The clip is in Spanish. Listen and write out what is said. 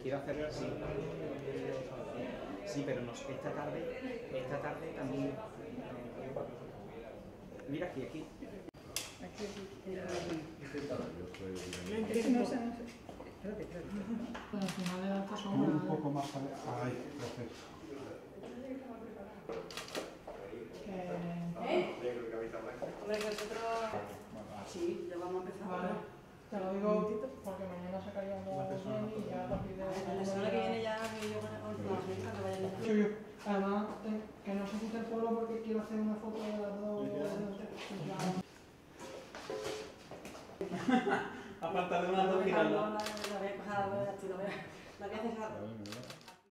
quiero hacer, sí. Sí, pero no, esta tarde también. Mira aquí. Aquí. No sé. Espérate. Pero al final de la cosa Un poco más para ahí, gracias. Hombre, que nosotros... Sí, ya vamos a empezar. Vale. Te lo digo porque mañana sacaríamos bien y ya a partir de... La semana que viene ya yo con la última que vayan a... Sí, además, que no se quite el pueblo porque quiero hacer una foto de las dos... Aparte de una dos girando. La voy a coger, la voy a hacer.